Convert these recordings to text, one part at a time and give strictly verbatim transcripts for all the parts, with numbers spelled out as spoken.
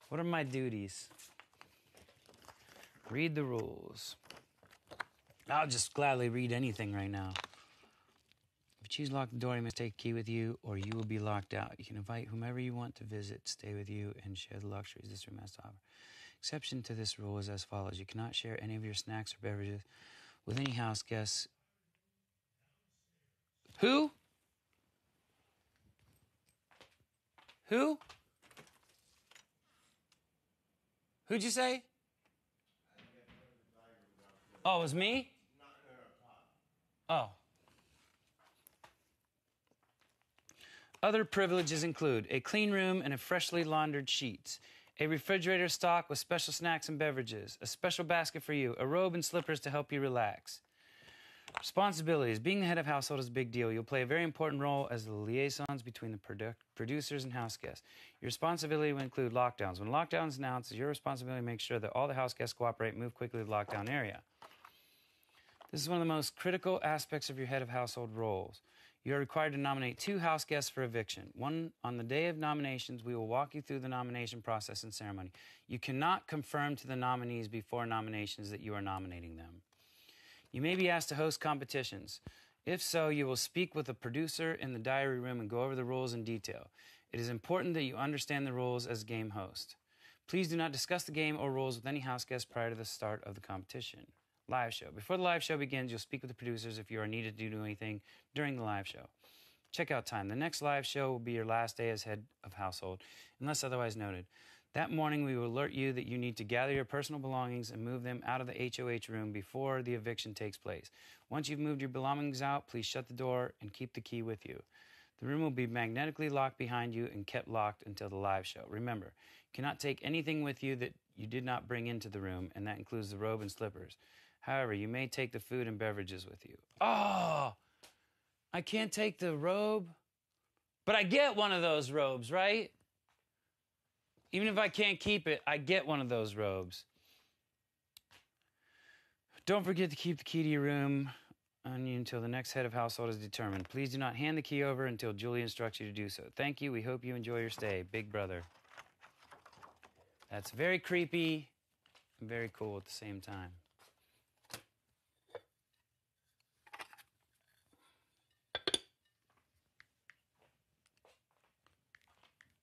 What are my duties? Read the rules. I'll just gladly read anything right now. If you choose to lock the door, you must take a key with you, or you will be locked out. You can invite whomever you want to visit, stay with you, and share the luxuries this room has to offer. Exception to this rule is as follows. You cannot share any of your snacks or beverages with any house guests. Who? Who? Who'd you say? Oh, it was me? Oh. Other privileges include a clean room and a freshly laundered sheets, a refrigerator stocked with special snacks and beverages, a special basket for you, a robe and slippers to help you relax. Responsibilities. Being the head of household is a big deal. You'll play a very important role as the liaisons between the produ- producers and house guests. Your responsibility will include lockdowns. When lockdown is announced, it's your responsibility to make sure that all the house guests cooperate and move quickly to the lockdown area. This is one of the most critical aspects of your head of household roles. You are required to nominate two house guests for eviction. One, on the day of nominations, we will walk you through the nomination process and ceremony. You cannot confirm to the nominees before nominations that you are nominating them. You may be asked to host competitions. If so, you will speak with a producer in the diary room and go over the rules in detail. It is important that you understand the rules as game host. Please do not discuss the game or rules with any house guests prior to the start of the competition. Live show. Before the live show begins, you'll speak with the producers if you are needed to do anything during the live show. Checkout time. The next live show will be your last day as head of household, unless otherwise noted. That morning, we will alert you that you need to gather your personal belongings and move them out of the H O H room before the eviction takes place. Once you've moved your belongings out, please shut the door and keep the key with you. The room will be magnetically locked behind you and kept locked until the live show. Remember, you cannot take anything with you that you did not bring into the room, and that includes the robe and slippers. However, you may take the food and beverages with you. Oh, I can't take the robe, but I get one of those robes, right? Even if I can't keep it, I get one of those robes. Don't forget to keep the key to your room on you until the next head of household is determined. Please do not hand the key over until Julie instructs you to do so. Thank you. We hope you enjoy your stay. Big brother. That's very creepy and very cool at the same time.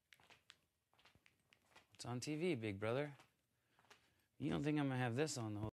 It's on T V, big brother. You don't think I'm going to have this on the whole